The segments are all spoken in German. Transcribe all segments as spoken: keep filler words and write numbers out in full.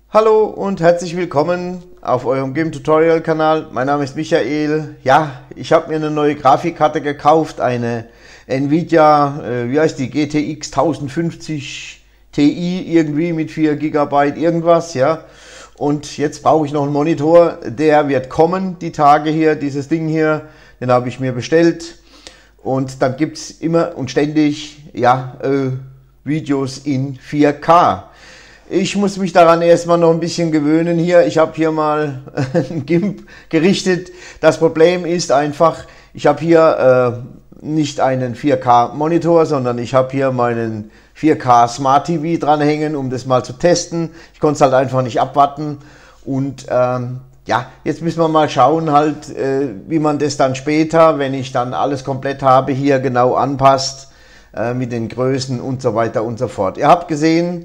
Hallo und herzlich willkommen auf eurem G I M Tutorial Kanal. Mein Name ist Michael. Ja, ich habe mir eine neue Grafikkarte gekauft, eine Nvidia, äh, wie heißt die, G T X tausendfünfzig Ti irgendwie mit vier Gigabyte irgendwas, ja. Und jetzt brauche ich noch einen Monitor, der wird kommen, die Tage hier, dieses Ding hier, den habe ich mir bestellt. Und dann gibt es immer und ständig, ja, äh, Videos in vier K. Ich muss mich daran erstmal noch ein bisschen gewöhnen hier. Ich habe hier mal ein GIMP gerichtet. Das Problem ist einfach, ich habe hier äh, nicht einen vier K Monitor, sondern ich habe hier meinen vier K Smart T V dranhängen, um das mal zu testen. Ich konnte es halt einfach nicht abwarten. Und ähm, ja, jetzt müssen wir mal schauen, halt, äh, wie man das dann später, wenn ich dann alles komplett habe, hier genau anpasst äh, mit den Größen und so weiter und so fort. Ihr habt gesehen,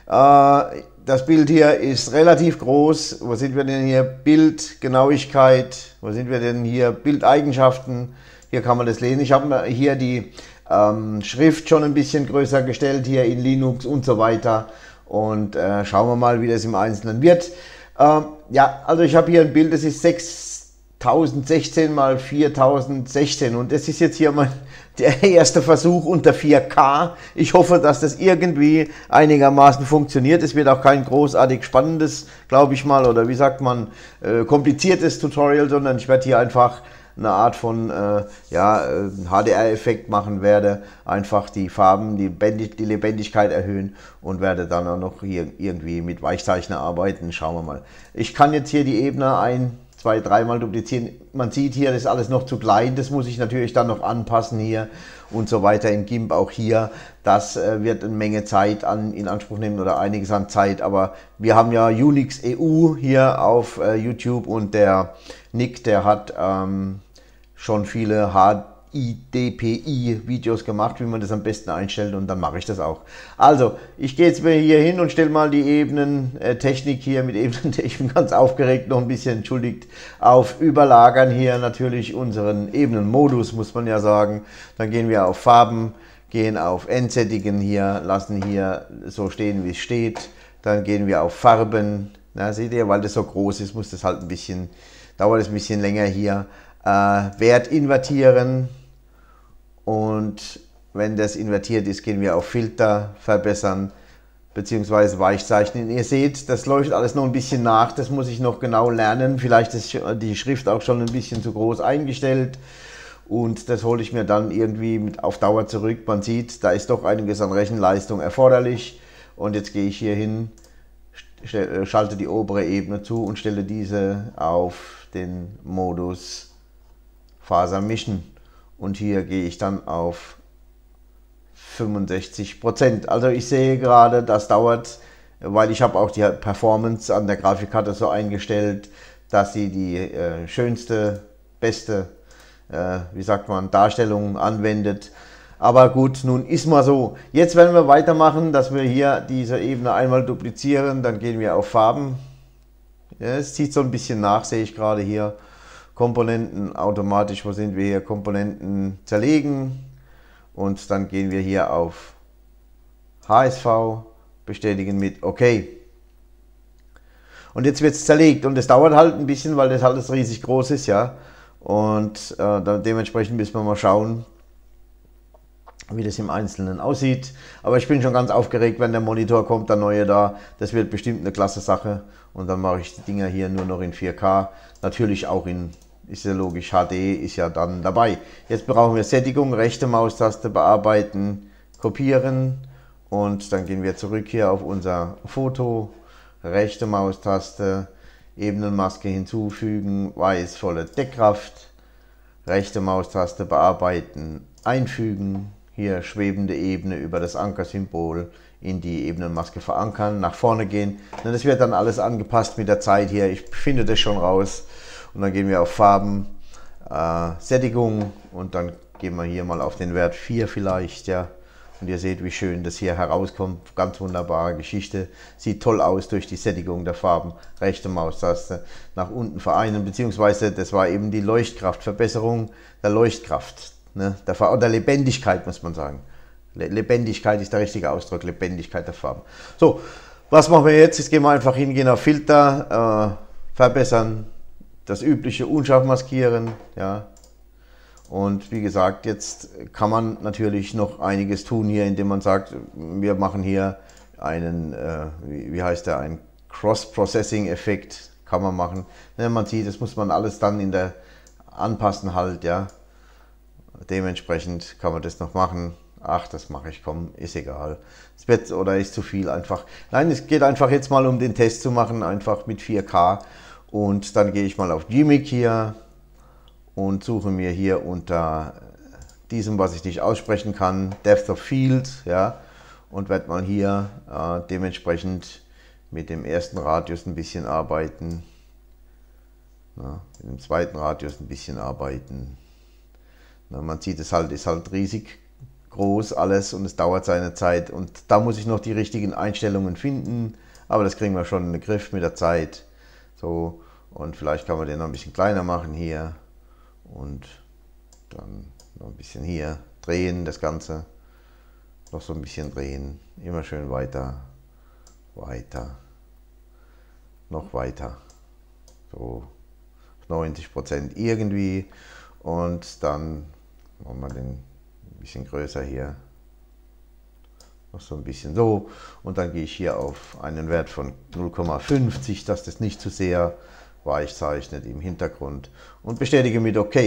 das Bild hier ist relativ groß. Wo sind wir denn hier? Bildgenauigkeit. Wo sind wir denn hier? Bildeigenschaften. Hier kann man das lesen. Ich habe hier die ähm, Schrift schon ein bisschen größer gestellt, hier in Linux und so weiter. Und äh, schauen wir mal, wie das im Einzelnen wird. Ähm, ja, also ich habe hier ein Bild, das ist sechstausendsechzehn mal viertausendsechzehn. Und das ist jetzt hier mein der erste Versuch unter vier K. Ich hoffe, dass das irgendwie einigermaßen funktioniert. Es wird auch kein großartig spannendes, glaube ich mal, oder wie sagt man, äh, kompliziertes Tutorial, sondern ich werde hier einfach eine Art von äh, ja, H D R-Effekt machen, werde einfach die Farben, die, Lebendig die Lebendigkeit erhöhen und werde dann auch noch hier irgendwie mit Weichzeichner arbeiten. Schauen wir mal. Ich kann jetzt hier die Ebene ein, zwei, dreimal duplizieren. Man sieht hier, das ist alles noch zu klein. Das muss ich natürlich dann noch anpassen hier und so weiter in GIMP auch hier. Das äh, wird eine Menge Zeit an, in Anspruch nehmen oder einiges an Zeit. Aber wir haben ja Unix E U hier auf äh, YouTube und der Nick, der hat ähm, schon viele H D P I-Videos gemacht, wie man das am besten einstellt, und dann mache ich das auch. Also, ich gehe jetzt mal hier hin und stelle mal die Ebenentechnik hier mit Ebenen, ich bin ganz aufgeregt, noch ein bisschen, entschuldigt, auf Überlagern hier natürlich unseren Ebenenmodus, muss man ja sagen. Dann gehen wir auf Farben, gehen auf Endsättigen hier, lassen hier so stehen, wie es steht. Dann gehen wir auf Farben. Na, seht ihr, weil das so groß ist, muss das halt ein bisschen, dauert es ein bisschen länger hier. Äh, Wert invertieren. Und wenn das invertiert ist, gehen wir auf Filter, verbessern bzw. weichzeichnen. Ihr seht, das läuft alles noch ein bisschen nach, das muss ich noch genau lernen. Vielleicht ist die Schrift auch schon ein bisschen zu groß eingestellt und das hole ich mir dann irgendwie mit auf Dauer zurück. Man sieht, da ist doch einiges an Rechenleistung erforderlich. Und jetzt gehe ich hier hin, schalte die obere Ebene zu und stelle diese auf den Modus Faser mischen. Und hier gehe ich dann auf fünfundsechzig Prozent. Also ich sehe gerade, das dauert, weil ich habe auch die Performance an der Grafikkarte so eingestellt, dass sie die äh, schönste, beste, äh, wie sagt man, Darstellung anwendet. Aber gut, nun ist mal so. Jetzt werden wir weitermachen, dass wir hier diese Ebene einmal duplizieren. Dann gehen wir auf Farben. Ja, es zieht so ein bisschen nach, sehe ich gerade hier. Komponenten automatisch, wo sind wir hier? Komponenten zerlegen und dann gehen wir hier auf H S V, bestätigen mit OK. Und jetzt wird es zerlegt und es dauert halt ein bisschen, weil das alles riesig groß ist, ja. Und äh, dementsprechend müssen wir mal schauen, wie das im Einzelnen aussieht. Aber ich bin schon ganz aufgeregt, wenn der Monitor kommt, der neue da. Das wird bestimmt eine klasse Sache. Und dann mache ich die Dinger hier nur noch in vier K. Natürlich auch in, ist ja logisch, H D ist ja dann dabei. Jetzt brauchen wir Sättigung, rechte Maustaste bearbeiten, kopieren. Und dann gehen wir zurück hier auf unser Foto, rechte Maustaste, Ebenenmaske hinzufügen, weiß, volle Deckkraft, rechte Maustaste bearbeiten, einfügen. Hier schwebende Ebene über das Ankersymbol in die Ebenenmaske verankern, nach vorne gehen. Das wird dann alles angepasst mit der Zeit hier. Ich finde das schon raus. Und dann gehen wir auf Farben, äh, Sättigung und dann gehen wir hier mal auf den Wert vier vielleicht. Ja. Und ihr seht, wie schön das hier herauskommt. Ganz wunderbare Geschichte. Sieht toll aus durch die Sättigung der Farben. Rechte Maustaste nach unten vereinen, beziehungsweise das war eben die Leuchtkraft, Verbesserung der Leuchtkraft. Ne, der, oder Lebendigkeit muss man sagen. Lebendigkeit ist der richtige Ausdruck, Lebendigkeit der Farben. So, Was machen wir jetzt? Jetzt gehen wir einfach hin, gehen auf Filter, äh, verbessern, das übliche unscharf maskieren, ja. Und wie gesagt, jetzt kann man natürlich noch einiges tun hier, indem man sagt, wir machen hier einen, äh, wie, wie heißt der, ein Cross-Processing-Effekt kann man machen. Ja, man sieht, das muss man alles dann in der anpassen halt, ja. Dementsprechend kann man das noch machen. Ach, das mache ich, komm, ist egal. Es wird oder ist zu viel einfach. Nein, es geht einfach jetzt mal um den Test zu machen, einfach mit vier K. Und dann gehe ich mal auf Gimmick hier und suche mir hier unter diesem, was ich nicht aussprechen kann, Depth of Field, ja, und werde mal hier äh, dementsprechend mit dem ersten Radius ein bisschen arbeiten, ja, mit dem zweiten Radius ein bisschen arbeiten. Na, man sieht, es halt, ist halt riesig groß alles und es dauert seine Zeit und da muss ich noch die richtigen Einstellungen finden, aber das kriegen wir schon in den Griff mit der Zeit. So, und vielleicht kann man den noch ein bisschen kleiner machen hier und dann noch ein bisschen hier drehen, das Ganze noch so ein bisschen drehen, immer schön weiter, weiter, noch weiter, so neunzig Prozent irgendwie und dann machen wir den ein bisschen größer hier, noch so ein bisschen so und dann gehe ich hier auf einen Wert von null Komma fünfzig, dass das nicht zu sehr weich zeichnet im Hintergrund und bestätige mit OK.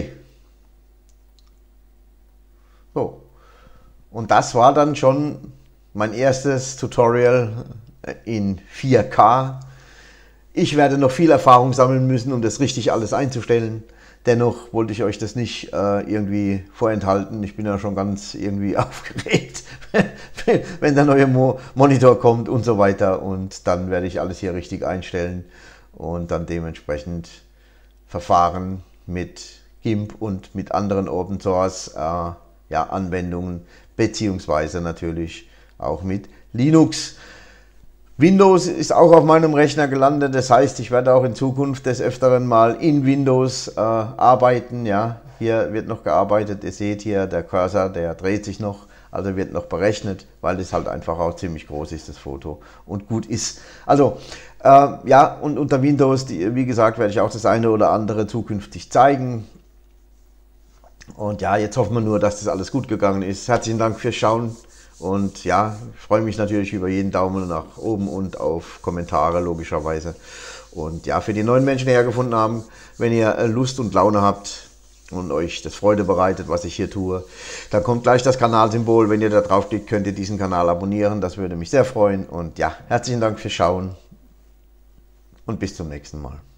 So, und das war dann schon mein erstes Tutorial in vier K. Ich werde noch viel Erfahrung sammeln müssen, um das richtig alles einzustellen. Dennoch wollte ich euch das nicht äh, irgendwie vorenthalten. Ich bin ja schon ganz irgendwie aufgeregt, wenn der neue Mo Monitor kommt und so weiter. Und dann werde ich alles hier richtig einstellen und dann dementsprechend verfahren mit GIMP und mit anderen Open Source äh, ja, Anwendungen, beziehungsweise natürlich auch mit Linux. Windows ist auch auf meinem Rechner gelandet, das heißt, ich werde auch in Zukunft des Öfteren mal in Windows äh, arbeiten. Ja, hier wird noch gearbeitet, ihr seht hier, der Cursor, der dreht sich noch, also wird noch berechnet, weil das halt einfach auch ziemlich groß ist, das Foto, und gut ist. Also, äh, ja, und unter Windows, die, wie gesagt, werde ich auch das eine oder andere zukünftig zeigen. Und ja, jetzt hoffen wir nur, dass das alles gut gegangen ist. Herzlichen Dank fürs Schauen. Und ja, ich freue mich natürlich über jeden Daumen nach oben und auf Kommentare logischerweise. Und ja, für die neuen Menschen, die hergefunden haben, wenn ihr Lust und Laune habt und euch das Freude bereitet, was ich hier tue, dann kommt gleich das Kanalsymbol. Wenn ihr da drauf klickt, könnt ihr diesen Kanal abonnieren. Das würde mich sehr freuen. Und ja, herzlichen Dank fürs Schauen und bis zum nächsten Mal.